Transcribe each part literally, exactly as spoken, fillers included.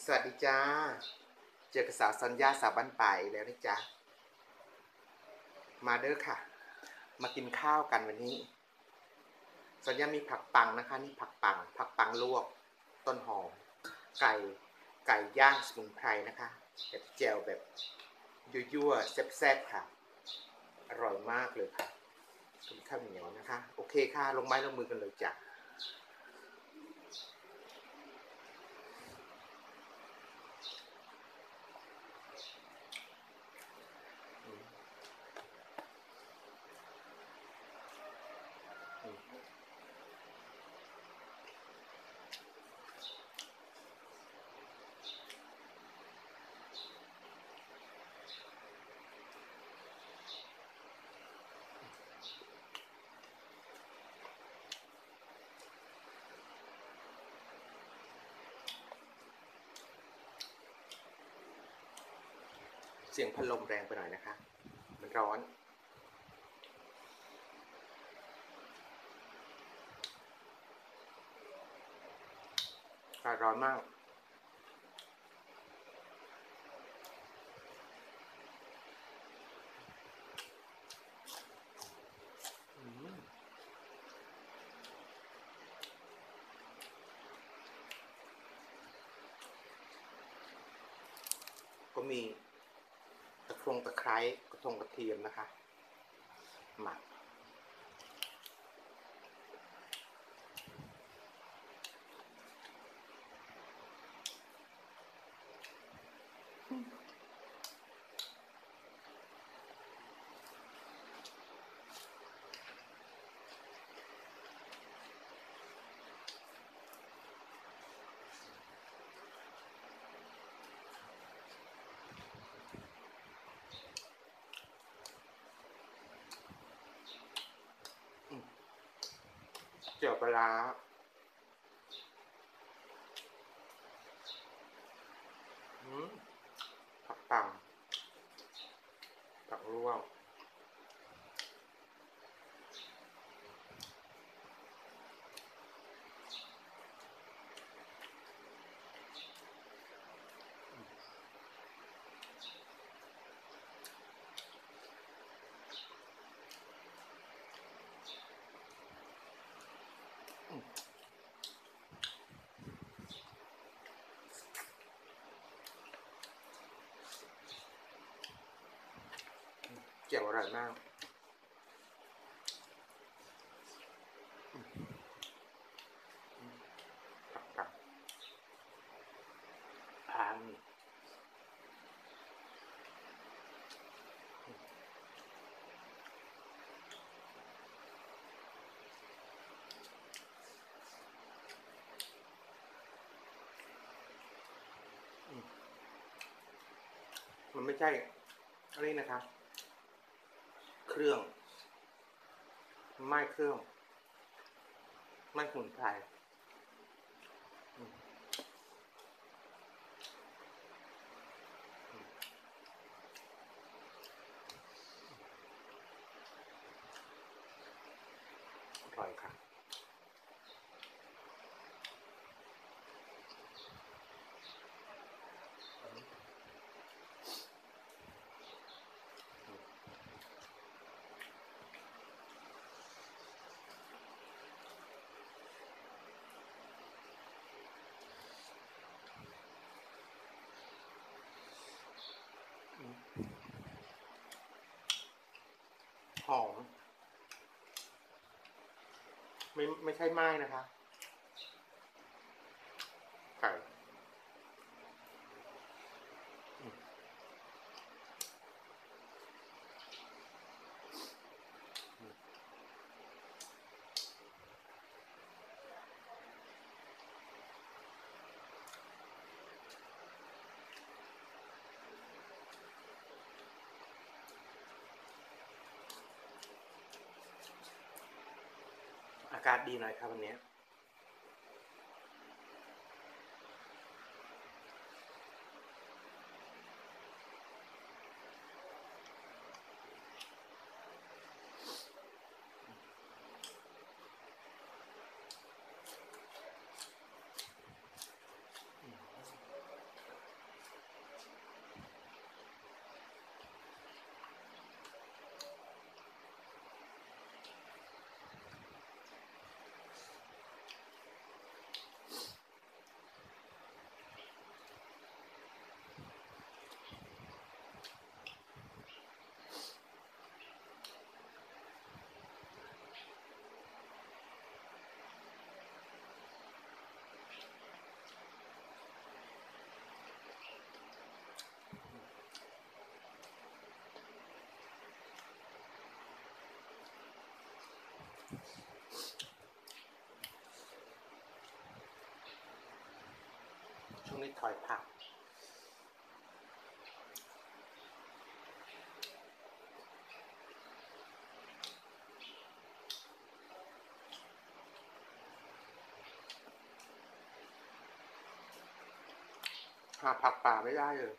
สวัสดีจ้าเจอกับสาวสัญญาสาวบ้านป่ายแล้วนะจ๊ะมาเด้อค่ะมากินข้าวกันวันนี้สัญญามีผักปังนะคะนี่ผักปังผักปังลวกต้นหอมไก่ไก่ย่างสมุนไพรนะคะแบบแจ่วแบบยั่วๆแซ่บๆค่ะอร่อยมากเลยค่ะกินข้าวเหนียวนะคะโอเคค่ะลงไม้ลงมือกันเลยจ้ะเสียงพัดลมแรงไปหน่อยนะคะมันร้อนร้อนมากก็มีตะครงตะไคร้กระทงกระเทียมนะคะหมักเจียวปลาร้าผักปังผักลวกเจียวอร่อยมากผักกับพันมันไม่ใช่อะไรนะคะเครื่องไม่เครื่องไม่สมุนไพรอร่อยค่ะหอมไม่ไม่ใช่ไม้นะคะไก่อากาศดีหน่อยครับวันนี้ช่วงนี้ถอยผักหาผักป่าไม่ได้เลย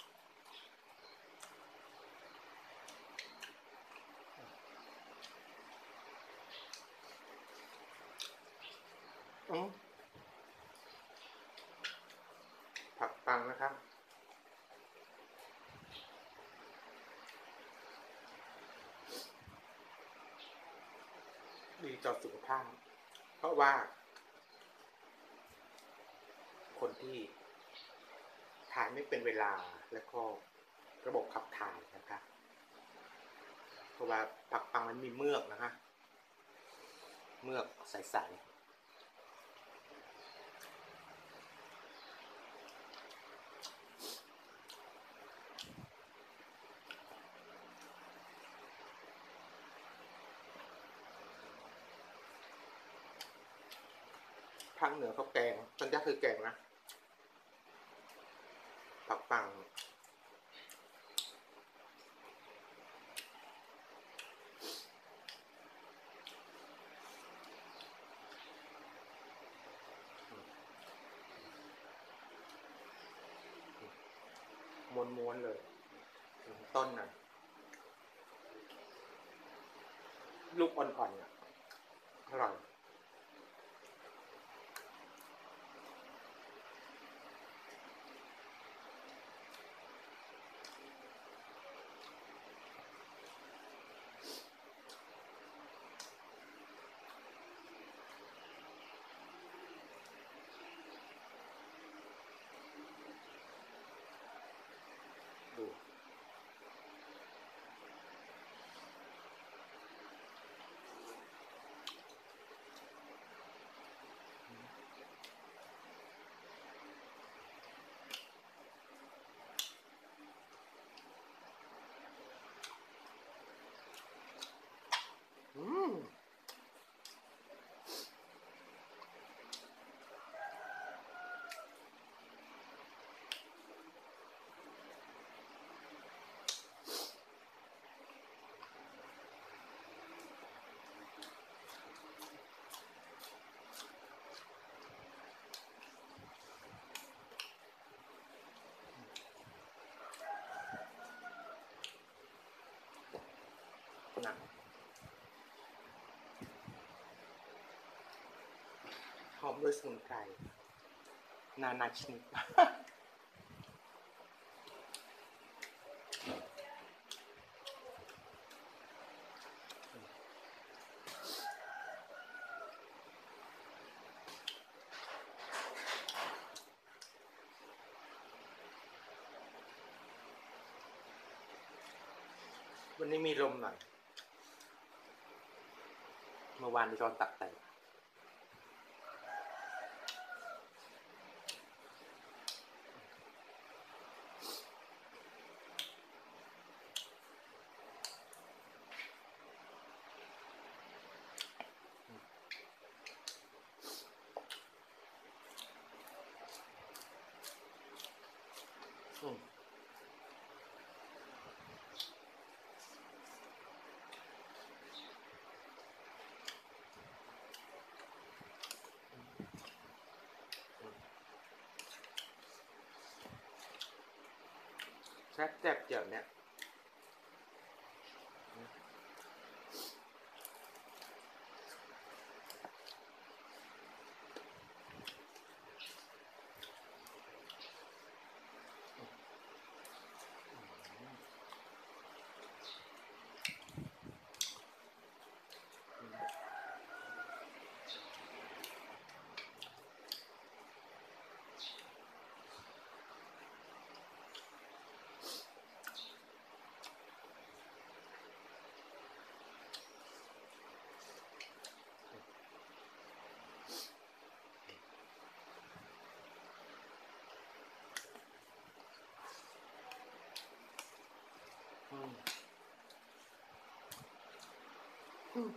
อืมผักปังนะครับดีต่อสุขภาพเพราะว่าคนที่ถ่ายไม่เป็นเวลาและก็ระบบขับถ่ายนะคะเพราะว่าผักปังมันมีเมือกนะคะเมือกใสๆภาคเหนือเขาแกงสัญญาคือแกงนะผักปังม้วนๆเลยต้นน่ะลูกอ่อนๆอ่ะอร่อยดูอืมนะหอมด้วยสมุนไพรนานาชนิดวันนี้มีลมหน่อยเมื่อวานมีตอนตักแต่อืมแซ่บแซ่บเจียวเนี่ยอืมอืม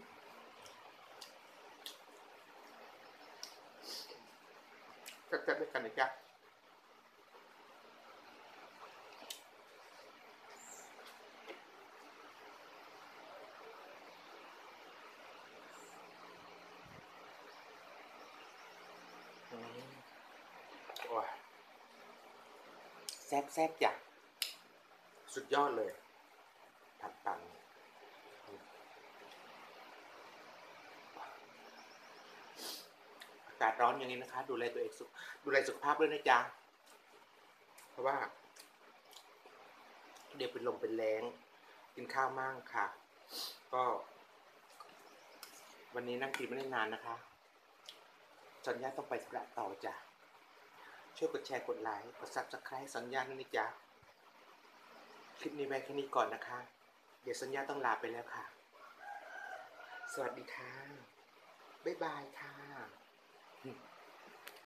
แซ่บๆด้วยกันนะจ๊ะอ้ยแซ่บแซ่บจ้ะสุดยอดเลยผัดปังอากาศร้อนอย่างนี้นะคะ ดูแลตัวเองสุขดูแลสุขภาพด้วยนะจ๊ะเพราะว่า เดี๋ยวเป็นลมเป็นแรงกินข้าวมั่งค่ะ ก็ วันนี้นั่งกินไม่ได้นานนะคะสัญญาต้องไปธุระต่อจ้ะช่วยกดแชร์กดไลค์กดซับสไครต์สัญญาด้วยนะจ๊ะคลิปนี้ไว้แค่นี้ก่อนนะคะ เดี๋ยวสัญญาต้องลาไปแล้วค่ะ สวัสดีค่ะ บ๊ายบายค่ะ